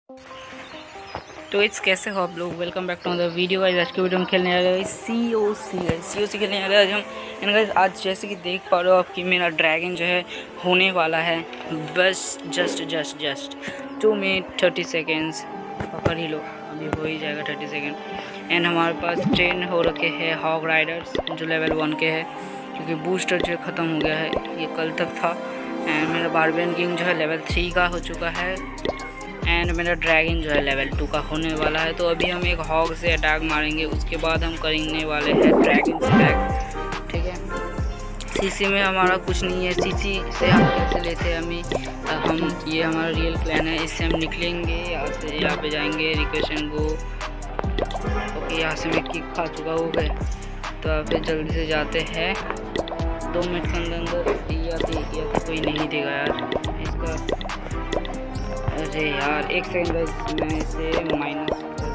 तो इट्स कैसे हो आप लोग। Welcome back to another video guys. आज की वीडियो में खेलने वाले हैं COC खेलने वाले आज हम। एंड गाइस आज जैसे कि देख पा रहे हो आपकी मेरा ड्रैगन जो है होने वाला है बस जस्ट 2 मिनट 30 सेकेंड्स पकड़ ही लो, अभी हो ही जाएगा 30 सेकेंड। एंड हमारे पास ट्रेन हो रखे हैं हॉग राइडर्स जो लेवल 1 के हैं, क्योंकि बूस्टर जो ख़त्म हो गया है, ये कल तक था। एंड मेरा बारबियन किंग जो है लेवल 3 का हो चुका है एंड मेरा ड्रैगन जो है लेवल 2 का होने वाला है। तो अभी हम एक हॉग से अटैक मारेंगे, उसके बाद हम करने वाले हैं ड्रैगन से अटैक, ठीक है। सीसी में हमारा कुछ नहीं है, सीसी से हम कैसे लेते हैं हम ये हमारा रियल प्लान है। इससे हम निकलेंगे यहाँ से, यहाँ पे जाएंगे रिक्वेशन को। ओके, यहाँ से मैं किक खा चुका हूँ गए, तो यहाँ पे जल्दी से जाते हैं। 2 मिनट के अंदर या कोई नहीं देगा यार इसका। अरे यार 1 सेकंड मैं इसे माइनस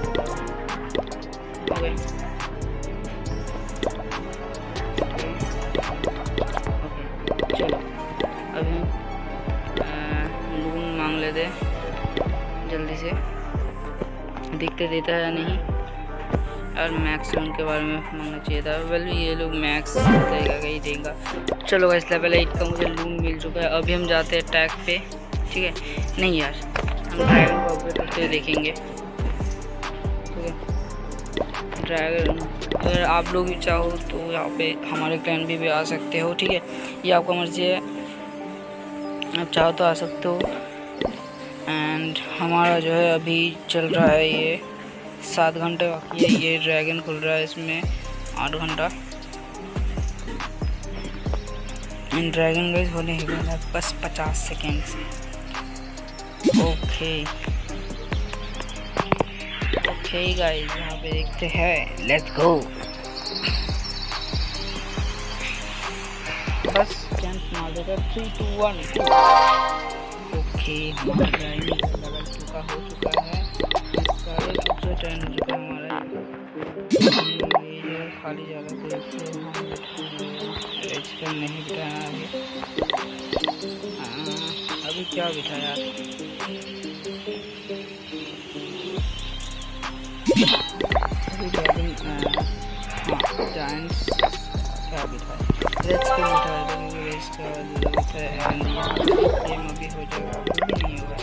ओके चलो अभी लून मांग लेते जल्दी से, दिखते देता है या नहीं यार। मैक्स लून के बारे में मांगना चाहिए था। वेल ये लोग मैक्स देगा ही देगा। चलो इस लेवल 8 का मुझे लून मिल चुका है। अभी हम जाते हैं अटैक पे, ठीक है। नहीं यार, हम ड्रैगन को अपडेट करते देखेंगे, ठीक है। ड्रैगन अगर आप लोग भी चाहो तो यहाँ पे हमारे क्लैन भी आ सकते हो, ठीक है। ये आपका मर्जी है, आप चाहो तो आ सकते हो। एंड हमारा जो है अभी चल रहा है ये 7 घंटे बाकी है। ये ड्रैगन खुल रहा है इसमें 8 घंटा। एंड ड्रैगन गाइस होने ही वाला है बस 50 सेकेंड से। ओके गाइस, यहाँ पे देखते हैं, लेट्स गो। बस चांस मार देगा 3 2 1। ओके हमारा ड्राइविंग लेवल 2 का हो चुका है। सारे कुछ टर्न हो चुका है हमारा। ये खाली जा रहा है तो इस पर नहीं बिठाना अभी क्या बिठाया यार। जायंट्स क्या बिठाया, लेट्स को बिठाया था क्योंकि इसका गेम अभी हो जाएगा, अभी नहीं होगा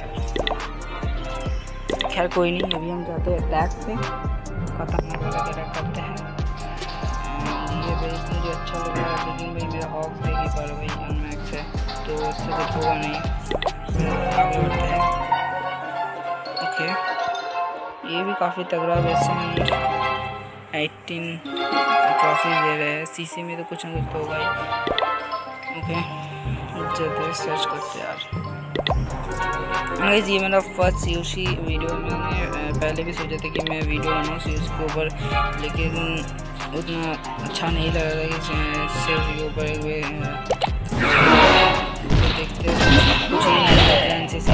यार। खैर कोई नहीं, अभी हम जाते हैं अटैक पे, खतरनाक वगैरह करते हैं। ये बेस मुझे अच्छा लग रहा है, लेकिन भाई मेरा हॉक देगी पर भाई अनमैक्स है तो उससे कुछ होगा नहीं। आगे बढ़ते हैं। ओके ये भी काफ़ी तगड़ा, वैसे हम 18 ट्रॉफी दे रहे हैं। सीसी में तो कुछ ना कुछ तो होगा ही। ओके जल्दी सर्च करते यार। गाइस ये मेरा फर्स्ट COC वीडियो। मैंने पहले भी सोचा था कि मैं वीडियो बनाऊँ COC के ऊपर, लेकिन उतना अच्छा नहीं लग रहा कि सिर्फ के ऊपर देखते कुछ नहीं से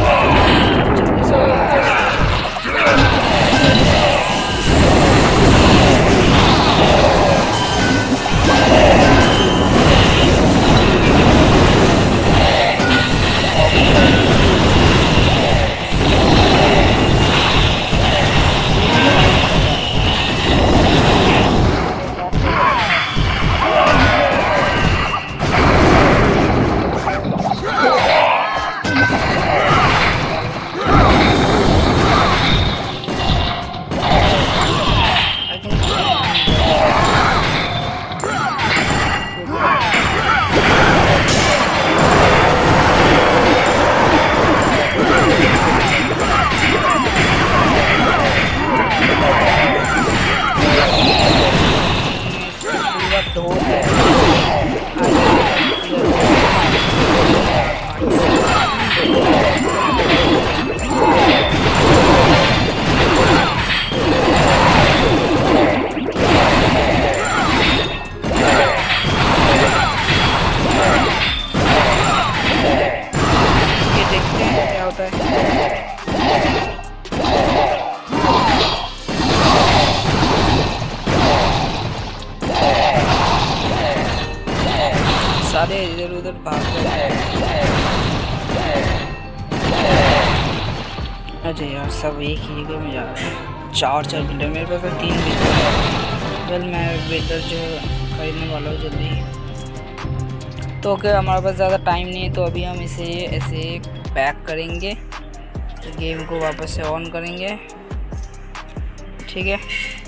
सारे इधर उधर भाग रहे हैं। मजे यार, सब एक ही जगह में जा रहे हैं। 4 बिल्डर, मेरे पास तो 3 बिल्डर है। वेल मैं बिल्डर जो खरीदने वाला हूँ जल्दी ही। तो ओके, हमारे पास ज़्यादा टाइम नहीं है, तो अभी हम इसे ऐसे बैक करेंगे, तो गेम को वापस से ऑन करेंगे। ठीक है,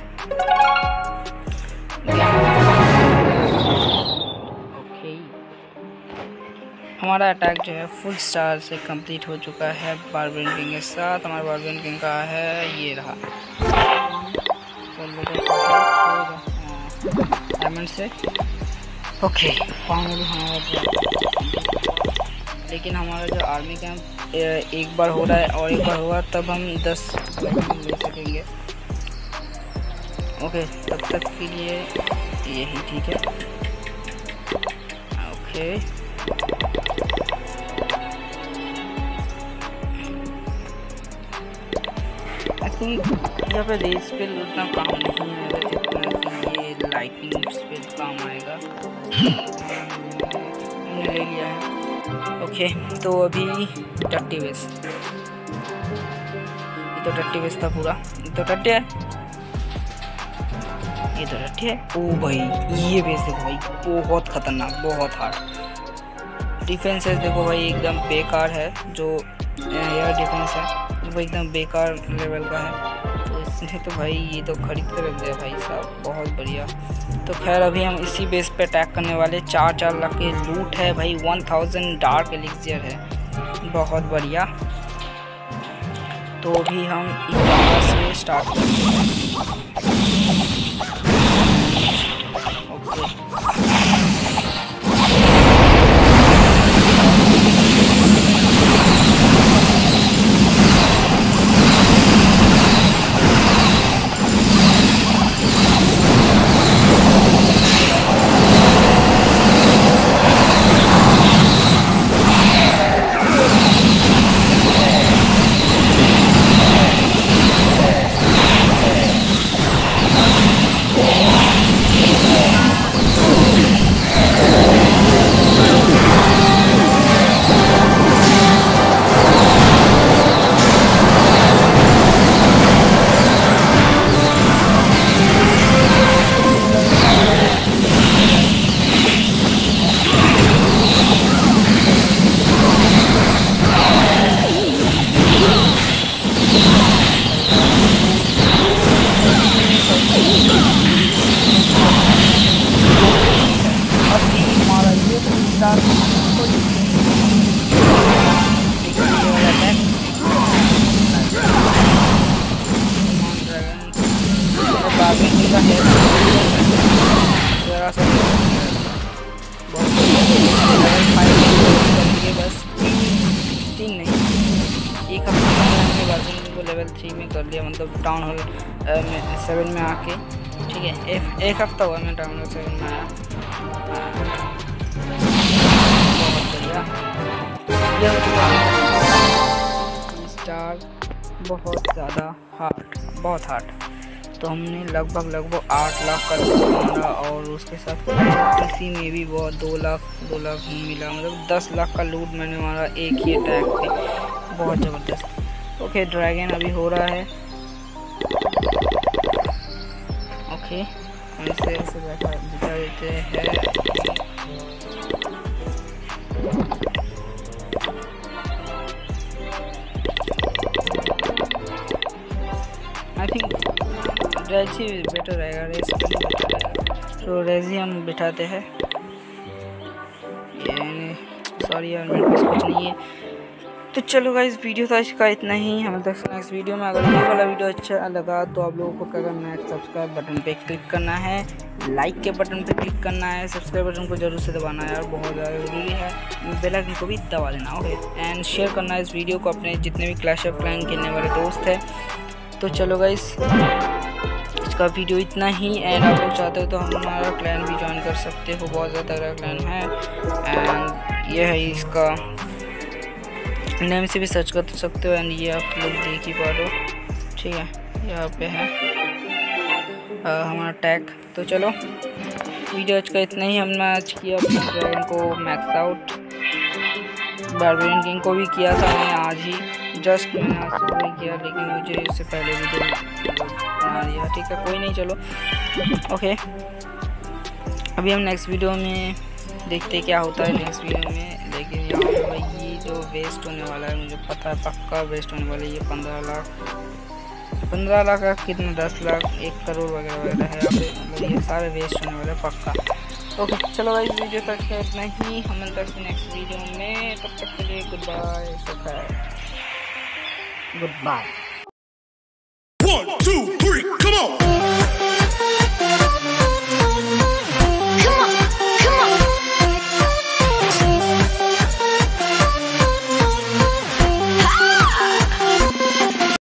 ओके, हमारा अटैक जो है फुल स्टार से कंप्लीट हो चुका है बारबेरियन किंग के साथ। हमारा बारबेरियन किंग का है, ये रहा डायमंड से। ओके, फाइनली हमारा, लेकिन हमारा जो आर्मी कैंप एक बार हो रहा है और एक बार होगा तब हम 10 ले सकेंगे। ओके, तब तक के लिए यही ठीक है। ओके, आई थिंक यहाँ पे रेस पे उतना काम नहीं आएगा जितना कि ये लाइटनिंग पे काम आएगा। हमने ले लिया है। ओके, तो अभी टट्टी बेस, ये तो टट्टी बेस था पूरा, ये तो टट्टी है, ये तो टट्टी है। ओ भाई, ये बेस देखो भाई, बहुत खतरनाक, बहुत हार्ड। डिफेंसेस देखो भाई, एकदम बेकार है। जो एयर डिफेंस है वो एकदम बेकार लेवल का है, तो इसने तो भाई ये तो खरीद कर रख दिया भाई साहब, बहुत बढ़िया। तो खैर अभी हम इसी बेस पे अटैक करने वाले। 4 लाख के लूट है भाई, 1000 डार्क एलिक्सियर है, बहुत बढ़िया। तो अभी हम यहाँ से स्टार्ट करेंगे। लेवल 3 में कर लिया, मतलब टाउन हॉल 7 में आके। ठीक है, एक हफ्ता हुआ मैं टाउन हॉल 7 में आया। बहुत बढ़िया स्टार, बहुत ज़्यादा हार्ड, बहुत हार्ड। तो हमने लगभग 8 लाख का लूट मारा, और उसके साथ किसी में भी बहुत 2 लाख ही मिला, मतलब 10 लाख का लूट मैंने मारा एक ही अटैक पे, बहुत ज़बरदस्त। ओके, ड्रैगन अभी हो रहा है। ओके, हम इसे ऐसे बिठा देते हैं। आई थिंक रेजी बेटर रहेगा, रेस बेटर रहेगा, तो रेजी हम बिठाते हैं। ये सॉरी यार, मेरे पास कुछ नहीं है। तो चलो गाइस, वीडियो था इसका इतना ही। हम तक नेक्स्ट वीडियो में। अगर ये वाला वीडियो अच्छा लगा तो आप लोगों को क्या करना है, सब्सक्राइब बटन पे क्लिक करना है, लाइक के बटन पे क्लिक करना है, सब्सक्राइब बटन को जरूर से दबाना है यार, बहुत ज़्यादा ज़रूरी है। बेल आइकन को भी दबा देना, ओके। एंड शेयर करना है इस वीडियो को अपने जितने भी क्लैश ऑफ क्लैंस खेलने वाले दोस्त हैं। तो चलो गाइस, इसका वीडियो इतना ही। एंड आप लोग चाहते हो तो हमारा क्लैन भी ज्वाइन कर सकते हो, बहुत ज़्यादा तगड़ा क्लैन है। एंड ये है इसका नेम से भी सर्च कर सकते हो, एंड ये आप लोग देख ही पा रहे हो। ठीक है, यहाँ पे है हमारा टैग। तो चलो, वीडियो आज का इतना ही। हमने आज किया अपने ड्रैगन को मैक्स आउट, बारबेरियन किंग को भी किया था मैंने आज ही जस्ट मैंने आज सुबह किया, लेकिन मुझे इससे पहले वीडियो बना दिया। ठीक है, कोई नहीं, चलो ओके। अभी हम नेक्स्ट वीडियो में देखते क्या होता है नेक्स्ट वीडियो में। लेकिन यहाँ पे भाई ये जो वेस्ट होने वाला है, मुझे पता है पक्का वेस्ट होने वाला है। ये 15 लाख का कितना, 10 लाख, 1 करोड़ वगैरह वगैरह है यहाँ पे, मतलब ये सारे वेस्ट होने वाले हैं पक्का। ओके चलो भाई, इस वीडियो तक है इतना ही, हम मिलते हैं नेक्स्ट वीडियो में। तब तक के लिए गुड बाय, गुड बाय। 1 2